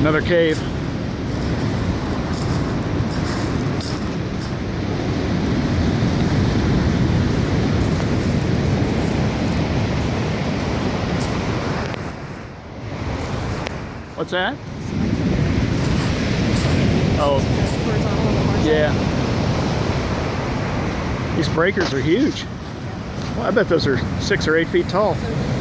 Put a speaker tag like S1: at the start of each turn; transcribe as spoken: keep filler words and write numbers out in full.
S1: Another cave. What's that? Oh, yeah. These breakers are huge. Well, I bet those are six or eight feet tall.